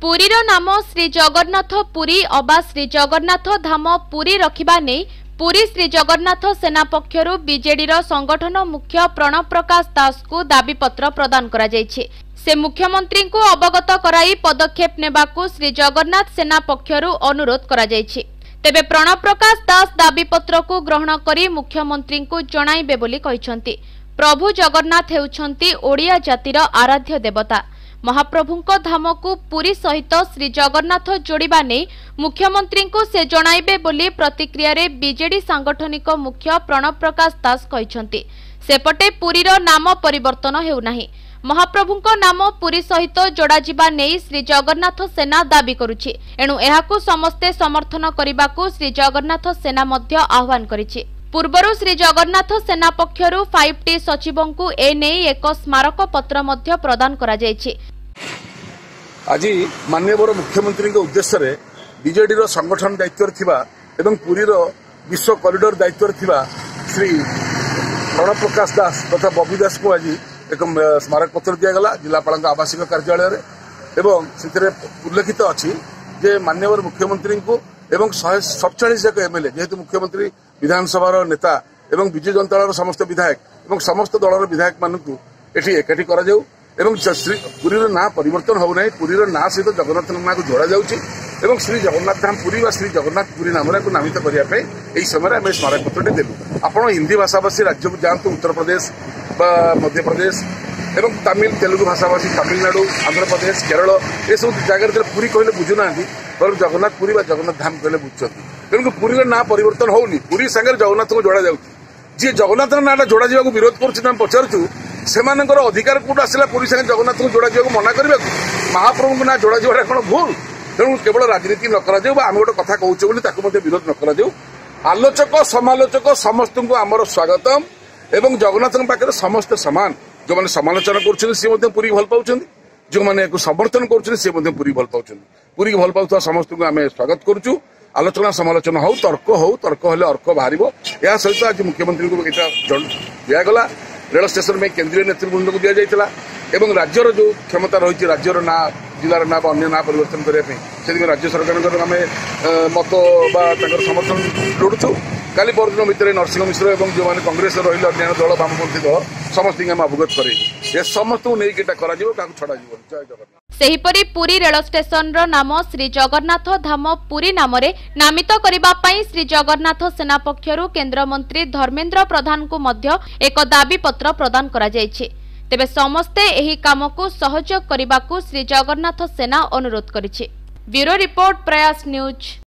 पुरीर नाम श्री जगन्नाथ पुरी अबा श्री जगन्नाथ धाम पुरी रखिबा नै पुरी श्री जगन्नाथ सेना पक्षरु बीजेडी संगठन मुख्य प्रणव प्रकाश दास को दाबीपत्र प्रदान करा जायछि। से मुख्यमंत्री को अवगत कराई पदक्षेप नेबाकू श्री जगन्नाथ सेना पक्षरु अनुरोध करा जायछि। तेबे प्रणव प्रकाश दास दाबीपत्र को ग्रहण करी मुख्यमंत्री को जणाइबे बोली कहिसंती। प्रभु जगन्नाथ हेउछंती ओडिया जातिर आराध्य देवता। महाप्रभुंको धाम को पुरी सहित श्री जगन्नाथ जोड़िबा नै मुख्यमंत्री को से जणाइबे बोली प्रतिक्रिया रे बीजेडी सांगठनिक मुख्य प्रणव प्रकाश दास कहिसंती। सेपटे पुरीर नाम परिवर्तन हेउ नाही। महाप्रभुंको नाम पुरी सहित जोड़ा जिबा नै श्री जगन्नाथ सेना दाबी करुछि। एणु एहाकू समस्ते समर्थन करिबाकू श्री जगन्नाथ सेना मध्य आह्वान करिछि। पूर्वरु श्री जगन्नाथ सेना पक्षरु 5T सचिवंकु ए नै एक स्मारक पत्र मध्य प्रदान करा जायछि। आज माननीय मुख्यमंत्री के उद्देश्य रे बीजेडी रो संगठन दायित्व थिबा एवं पुरी रो विश्व कॉरिडोर दायित्व थिबा श्री प्रणव प्रकाश दास तथा बबी दास को आज एक स्मारक पत्र दिया गला जिलापाल आवासिक कार्यालय रे एवं से उल्लेखित अच्छी जे माननीय मुख्यमंत्री को एवं 147 जाक एमएलए जेहेतु मुख्यमंत्री विधानसभा नेता एवं विजु जनता दल समस्त विधायक एवं समस्त दलर विधायक मानू एटी एकाठी करा जाऊ एवं पुरी ना परिवर्तन हो ना पुरी ना सहित जगन्नाथ ना को जोड़ा जाउछि एवं श्री जगन्नाथ धाम पुरी व श्री जगन्नाथ पुरी नाम को नामित करने यही समय आम स्मारक पत्र देलु। आपण हिंदी भाषाभाषी राज्य को जातु उत्तर प्रदेश मध्य प्रदेश एवं तमिल तेलुगु भाषाभाषी तमिलनाडु आंध्र प्रदेश केरल ये सब जगह पुरी कहले बुझुना पर जगन्नाथ पुरी व जगन्नाथ धाम कहले बुझुं तेणु पुरी ना परिवर्तन होनी पुरी सागर जगन्नाथ को जोड़ा जाउछि। जी जगन्नाथ नाटा जोड़ा जावाक विरोध करुँ पचारूँ से अधिकार कौट आसला पुरी सागर जगन्नाथ को जोड़ा जावाक मना करने महाप्रभु को ना जोड़ा जावा कौन भूल तेणु केवल राजनीति न करा आम गोटे कथा कहूँ विरोध न करा आलोचक समालोचक समस्त को आमर स्वागतम एवं जगन्नाथ पाखे समस्त सामान जो मैंने समालोचना कर पुरी भल पाँच जो मैंने समर्थन कर पुरी भल पाँच पुरी भल पाता समस्त को आम स्वागत करुँ। आलोचना समालोचना हो तर्क हेले अर्क बाहर या सहित आज मुख्यमंत्री को दिगला रेल स्टेशन में केंद्रीय नेतृवृंद को दि जाता एवं राज्यर जो क्षमता रही राज्यर ना जिलार ना अन्य ना परिवर्तन करने से राज्य सरकार आम मत समर्थन लोड़ू। काली परदिन भितर नरसिंह मिश्र और जो मैंने कांग्रेस रही अन्य दल वामपंथी दल समस्त अवगत कर समस्त को लेकिन छड़ा जय जगन्नाथ। सेहिपरि पुरी रेल स्टेशन रो नाम श्री जगन्नाथ धाम पुरी नाम रे नामित करिबा पई श्री जगन्नाथ सेना पक्षरु केंद्र मंत्री धर्मेंद्र प्रधान को मध्य एक दाबी पत्र प्रदान करा जायछि। तेबे समस्ते एही काम को सहयोग करिबाकू श्री जगन्नाथ सेना अनुरोध करिछि। Bureau report Prayas news.